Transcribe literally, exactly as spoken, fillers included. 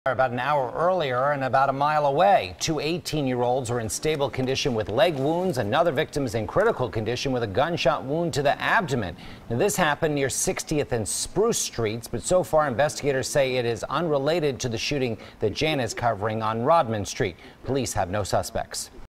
About an hour earlier and about a mile away. Two eighteen-year-olds are in stable condition with leg wounds. Another victim is in critical condition with a gunshot wound to the abdomen. Now, this happened near sixtieth and Spruce Streets, but so far investigators say it is unrelated to the shooting that Jan is covering on Rodman Street. Police have no suspects.